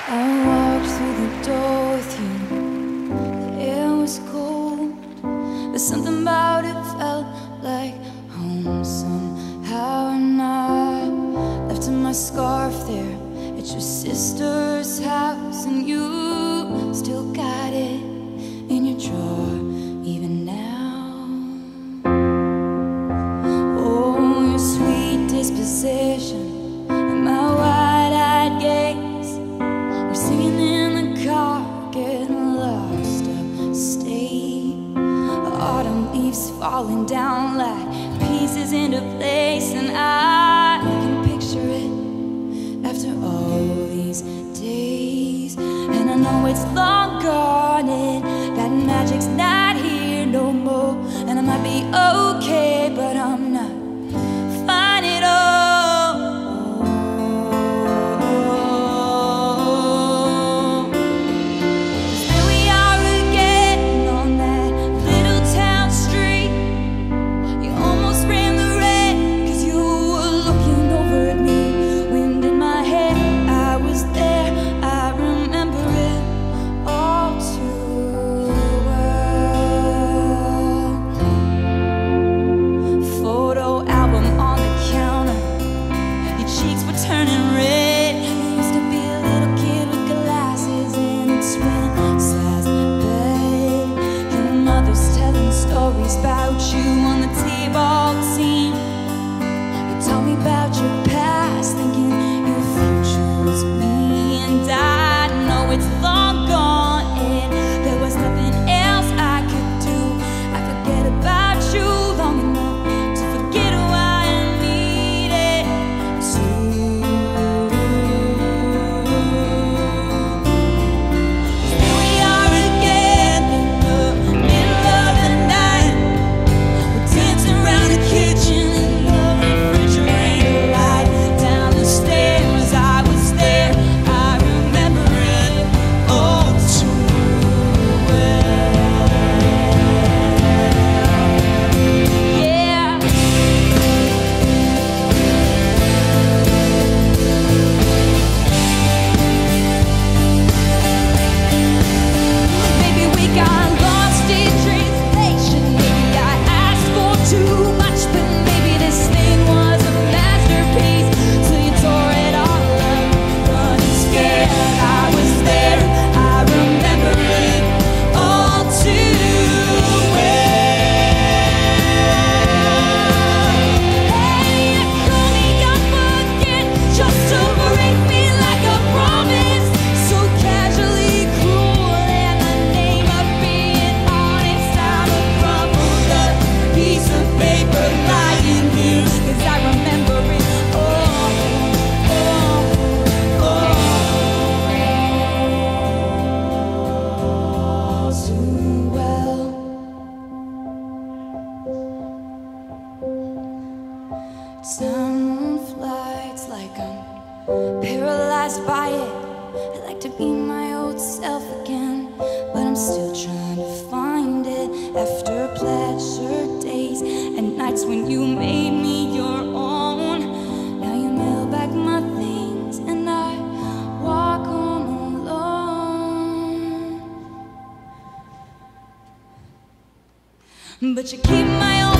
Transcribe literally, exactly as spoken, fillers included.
I walked through the door with you. The air was cold, but something about it felt like home somehow. And I left my scarf there at your sister's house, and you still got it in your drawer even now. Oh, your sweet disposition and my wide-eyed gaze were singing in the car, getting lost upstate. Autumn leaves falling down like pieces into place, and I can picture it after all these days. And I know it's long gone, and that magic's not here no more. And I might be okay, but I'm not fine at all. About you on the T-ball team, you told me about your past, thinking your future was me. And I know it's long gone, and there was nothing else I could do. I forget about you long enough to forget why I needed to. Here we are again in the middle of the night, around the kitchen and the refrigerator light. Down the stairs, I was there. I remember it all too well. Yeah. Maybe we got lost in translation. Maybe I asked for too much, but maybe this thing was a masterpiece. Till you tore it all up, running scared. I was there, I remember it all too well. Hey, you call me up again, just to break me like a promise. So casually cruel, and the name of being honest, I'm a crumpled up piece of paper lying here, 'cause I remember it all, all, all too well. Time flies like I'm paralyzed by it. I'd like to be my old self again, but I'm still trying to find it. After pleasure days and nights when you made me your own, now you mail back my things and I walk home alone. But you keep my old